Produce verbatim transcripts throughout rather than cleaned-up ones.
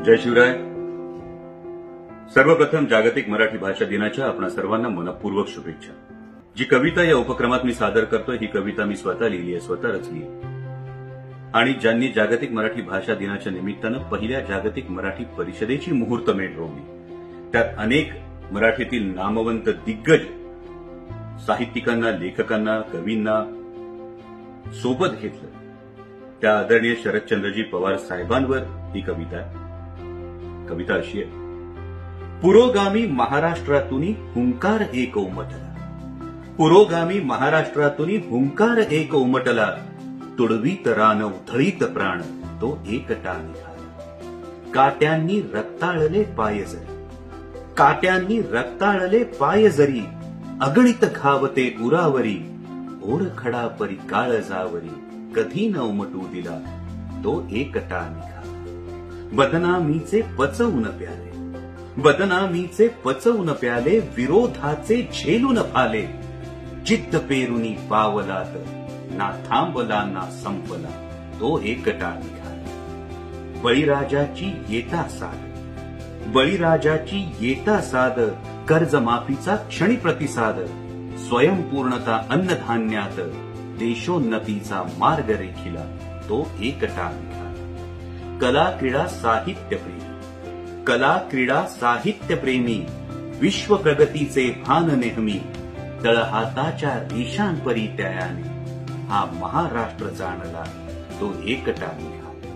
जय शिवराय. सर्वप्रथम जागतिक मराठी भाषा दिनाच्या आपणा सर्वांना मनपूर्वक शुभेच्छा. जी कविता या उपक्रमात मी सादर करतोय ही कविता मी स्वतः लिहिली आहे, स्वतः रचली आहे. आणि ज्यांनी जागतिक मराठी भाषा दिनाच्या निमित्तानं पहिल्या जागतिक मराठी परिषदेची मुहूर्तमेढ रोवली, त्यात अनेक मराठीतील नामवंत दिग्गज साहित्यिकांना, लेखकांना, कवींना सोबत घेतलं, त्या आदरणीय शरदचंद्रजी पवार साहेबांवर ही कविता आहे. कविता अशी आहे. पुरोगामी महाराष्ट्रातूनी हुंकार एक उमटला, पुरोगामी महाराष्ट्रातूनी हुंकार एक उमटला, तुडवीत रान उथळीत प्राण तो एकटा निघाला. काट्यांनी रक्ताळले पाय जरी, काट्यांनी रक्ताळले पाय जरी, अगणित खावते उरावरी, ओरखडा परी काळजावरी, कधी न उमटू दिला तो एकटा निघाला. बदनामीचे पचवून प्याले, बदनामीचे पचवून प्याले, विरोधाचे झेलून फाले, जिद्द पेरुनी पावलात, ना थांबला ना संपला तो एकटा निघाला. बळीराजाची येता साद, बळीराजाची येता साद, कर्जमाफीचा क्षणी प्रतिसाद, स्वयंपूर्णता अन्नधान्यात, देशोन्नतीचा मार्ग रेखिला तो एकटा निघाला. कला क्रीडा साहित्य प्रेमी, कला क्रीडा साहित्य प्रेमी, विश्व प्रगतीचे भान नेहमी, तळहाताच्या रेषांपरी त्यायाने, हा महाराष्ट्र जाणला तो एकटा निघाला.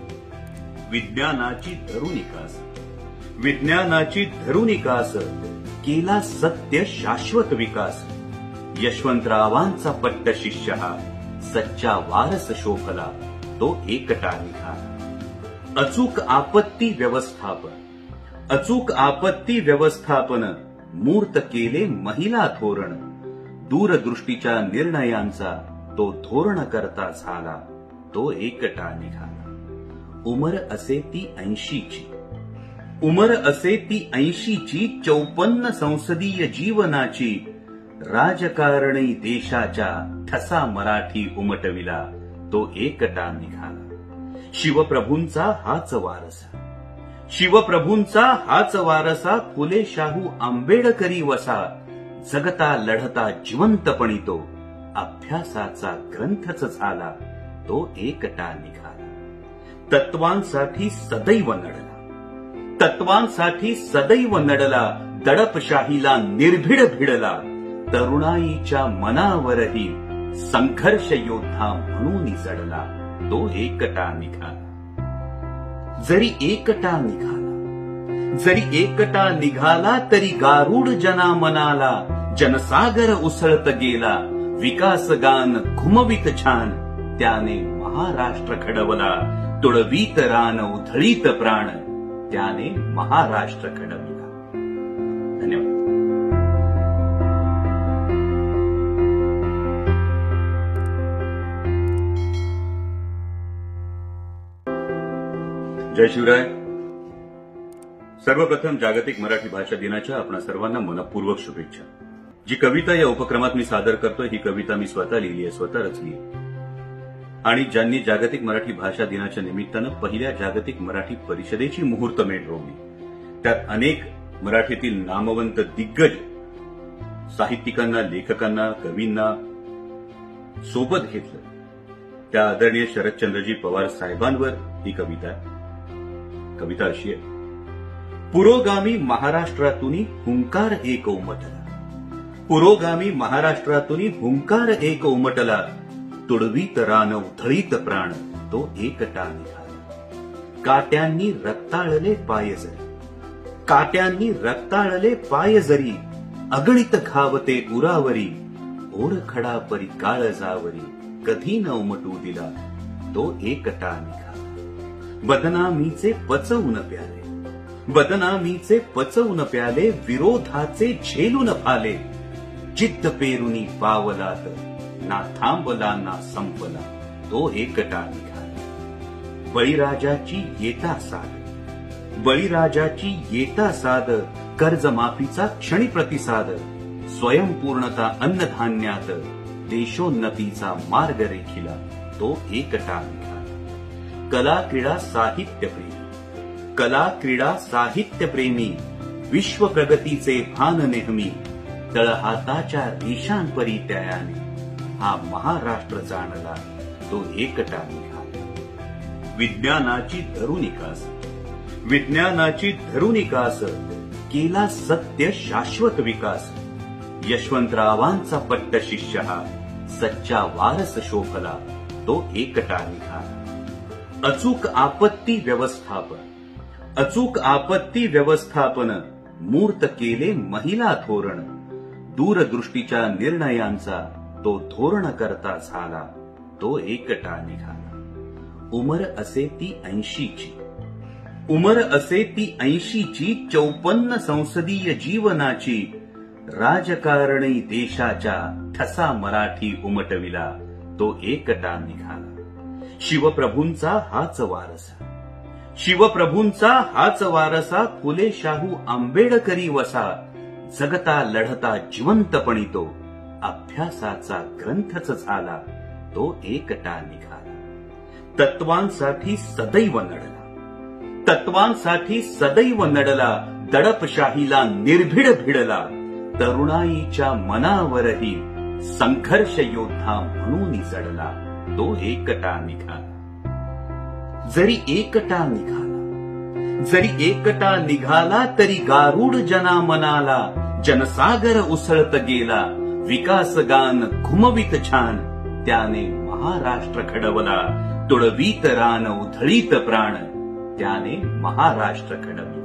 विज्ञानाची धरुनिकास, विज्ञानाची धरुनिकास, केला सत्य शाश्वत विकास, यशवंतरावांचा पट्ट शिष्य हा, सच्चा वारस शोभला तो एकटा निघाला. अचूक आपत्ती व्यवस्थापन, अचूक आपत्ती व्यवस्थापन, मूर्त केले महिला धोरण, दूरदृष्टीच्या निर्णयांचा तो धोरण करता झाला तो एकटा निघाला. उमर असे ती ऐंशीची, उमर असे ती ऐंशीची, चौपन्न संसदीय जीवनाची, राजकारणी देशाच्या ठसा मराठी उमटविला तो एकटा निघाला. शिवप्रभूंचा हाच वारसा, शिवप्रभूंचा हाच वारसा, फुले शाहू आंबेडकरी वसा, जगता लढता जिवंतपणी तो, अभ्यासाचा ग्रंथच झाला तो एकटा निघाला. तत्वांसाठी सदैव नडला, तत्वांसाठी सदैव नडला, दडपशाहीला निर्भीड भिडला, तरुणाईच्या मनावरही संघर्ष योद्धा म्हणून जडला तो एकटा निघाला. जरी एकटा निघाला, जरी एकटा निघाला, तरी गारुड जना मनाला, जनसागर उसळत गेला, विकासगान घुमवित छान, त्याने महाराष्ट्र घडवला, तुडवीत रान उधळीत प्राण, त्याने महाराष्ट्र घडवला. धन्यवाद. जय शिवराय. सर्वप्रथम जागतिक मराठी भाषा दिनाच्या आपणा सर्वांना मनपूर्वक शुभेच्छा. जी कविता या उपक्रमात मी सादर करतोय ही कविता मी स्वतः लिहिली आहे, स्वतः रचली आहे. आणि ज्यांनी जागतिक मराठी भाषा दिनाच्या निमित्तानं पहिल्या जागतिक मराठी परिषदेची मुहूर्तमेढ रोवली, त्यात अनेक मराठीतील नामवंत दिग्गज साहित्यिकांना, लेखकांना, कवींना सोबत घेतलं, त्या आदरणीय शरदचंद्रजी पवार साहेबांवर ही कविता आहे. कविता अशी आहे. पुरोगामी महाराष्ट्रातूनी हुंकार एक उमटला, पुरोगामी महाराष्ट्रातूनी हुंकार एक उमटला, तुडवीत रान उथळीत प्राण तो एकटा निघाला. काट्यांनी रक्ताळले पाय जरी, काट्यांनी रक्ताळले पाय जरी, अगणित खावते उरावरी, ओरखडा परी काळजावरी, कधी न उमटू दिला तो एकटा निघाला. बदनामीचे पचवून प्याले, बदनामीचे पचवून प्याले, विरोधाचे झेलून फाले, जिद्द पेरुनी पावलात, ना थांबला ना संपला तो एकटा निघाला. बळीराजाची येता साद, बळीराजाची येता साद, कर्जमाफीचा क्षणी प्रतिसाद, स्वयंपूर्णता अन्नधान्यात, देशोन्नतीचा मार्ग रेखिला तो एकटा निघाला. कला क्रीडा साहित्य प्रेमी, कला क्रीडा साहित्य प्रेमी, विश्व प्रगतीचे भान नेहमी, तळहाताच्या रेषांपरी त्यायाने हा महाराष्ट्र जाणला तो एकटा निघाला. विज्ञानाची धरुनिकास विज्ञानाची धरुनिकास केला सत्य शाश्वत विकास. यशवंतरावांचा पट्ट शिष्य हा सच्चा वारस शोभला तो एकटा निघाला. अचूक आपत्ती व्यवस्थापन अचूक आपत्ती व्यवस्थापन मूर्त केले महिला धोरण. दूरदृष्टीच्या निर्णयांचा तो धोरण करता झाला तो एकटा निघाला. उमर असे ती ऐंशीची उमर असे ती ऐंशीची चौपन्न संसदीय जीवनाची. राजकारणी देशाच्या ठसा मराठी उमटविला तो एकटा निघाला. शिवप्रभूंचा हाच वारसा शिवप्रभूंचा हाच वारसा फुले शाहू आंबेडकरी वसा. जगता लढता जिवंतपणी तो अभ्यासाचा ग्रंथच झाला तो एकटा निघाला. तत्वांसाठी सदैव नडला तत्वांसाठी सदैव नडला. दडपशाहीला निर्भीड भिडला. तरुणाईच्या मनावरही संघर्ष योद्धा म्हणून जडला तो एकटा निघाला. जरी एकटा निघाला जरी एकटा निघाला तरी गारुड जना मनाला. जनसागर उसळत गेला विकास गान घुमवित छान. त्याने महाराष्ट्र घडवला तुडवीत रान उधळीत प्राण. त्याने महाराष्ट्र घडवला.